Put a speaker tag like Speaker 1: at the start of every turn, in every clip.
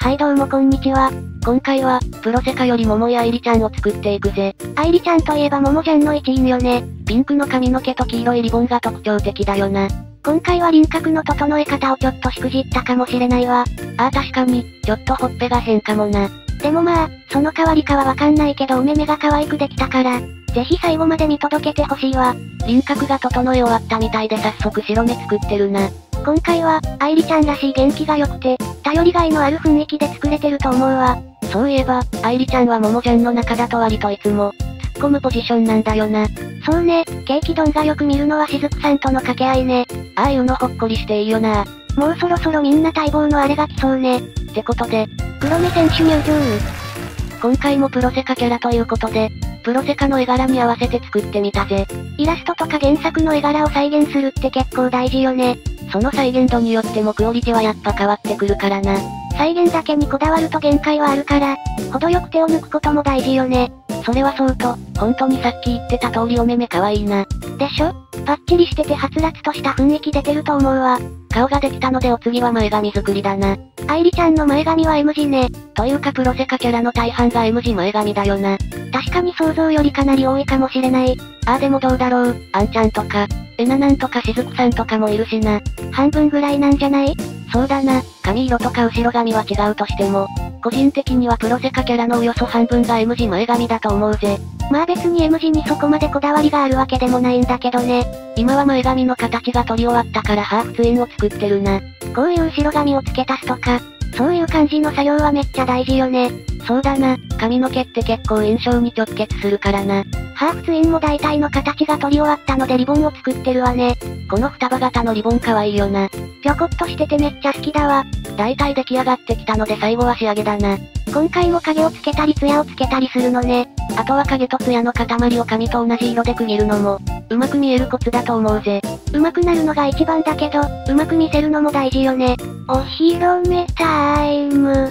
Speaker 1: はいどうもこんにちは。
Speaker 2: 今回は、プロセカより桃井愛理ちゃんを作っていくぜ。
Speaker 1: 愛理ちゃんといえば桃ちゃんの一員よね。
Speaker 2: ピンクの髪の毛と黄色いリボンが特徴的だよな。
Speaker 1: 今回は輪郭の整え方をちょっとしくじったかもしれないわ。
Speaker 2: ああ確かに、ちょっとほっぺが変かもな。
Speaker 1: でもまあ、その代わりかはわかんないけどお目目が可愛くできたから、ぜひ最後まで見届けてほしいわ。
Speaker 2: 輪郭が整え終わったみたいで早速白目作ってるな。
Speaker 1: 今回は、愛理ちゃんらしい元気が良くて、頼りがいのある雰囲気で作れてると思うわ。
Speaker 2: そういえば、愛理ちゃんは桃ちゃんの中だと割といつも、突っ込むポジションなんだよな。
Speaker 1: そうね、ケーキ丼がよく見るのはしずくさんとの掛け合いね。
Speaker 2: ああいうのほっこりしていいよな。
Speaker 1: もうそろそろみんな待望のあれが来そうね。
Speaker 2: ってことで、
Speaker 1: 黒目選手入場。
Speaker 2: 今回もプロセカキャラということで、プロセカの絵柄に合わせて作ってみたぜ。
Speaker 1: イラストとか原作の絵柄を再現するって結構大事よね。
Speaker 2: その再現度によってもクオリティはやっぱ変わってくるからな。
Speaker 1: 再現だけにこだわると限界はあるから、程よく手を抜くことも大事よね。
Speaker 2: それはそうと、本当にさっき言ってた通りお目目可愛いな。
Speaker 1: でしょ？パッチリしててはつらつとした雰囲気出てると思うわ。
Speaker 2: 顔ができたのでお次は前髪作りだな。
Speaker 1: 愛理ちゃんの前髪は M 字ね。
Speaker 2: というかプロセカキャラの大半が M 字前髪だよな。
Speaker 1: 確かに想像よりかなり多いかもしれない。
Speaker 2: ああでもどうだろう、あんちゃんとか、えななんとかしずくさんとかもいるしな。
Speaker 1: 半分ぐらいなんじゃない？
Speaker 2: そうだな、髪色とか後ろ髪は違うとしても、個人的にはプロセカキャラのおよそ半分が M 字前髪だと思うぜ。
Speaker 1: まあ別に M 字にそこまでこだわりがあるわけでもないんだけどね。
Speaker 2: 今は前髪の形が取り終わったからハーフツインを作ってるな。
Speaker 1: こういう後ろ髪を付け足すとか、そういう感じの作業はめっちゃ大事よね。
Speaker 2: そうだな、髪の毛って結構印象に直結するからな。
Speaker 1: ハーフツインも大体の形が取り終わったのでリボンを作ってるわね。
Speaker 2: この双葉型のリボン可愛いよな。
Speaker 1: ぴょこっとしててめっちゃ好きだわ。
Speaker 2: 大体出来上がってきたので最後は仕上げだな。
Speaker 1: 今回も影をつけたりツヤをつけたりするのね。
Speaker 2: あとは影とツヤの塊を髪と同じ色で区切るのも、うまく見えるコツだと思うぜ。
Speaker 1: うまくなるのが一番だけど、うまく見せるのも大事よね。お披露目タイム。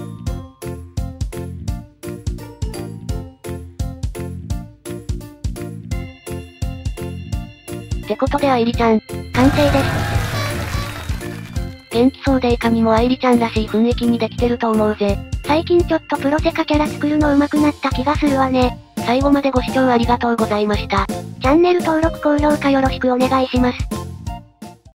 Speaker 2: ってことで愛理ちゃん、
Speaker 1: 完成です。
Speaker 2: 元気そうでいかにも愛理ちゃんらしい雰囲気にできてると思うぜ。
Speaker 1: 最近ちょっとプロセカキャラ作るの上手くなった気がするわね。
Speaker 2: 最後までご視聴ありがとうございました。
Speaker 1: チャンネル登録高評価よろしくお願いします。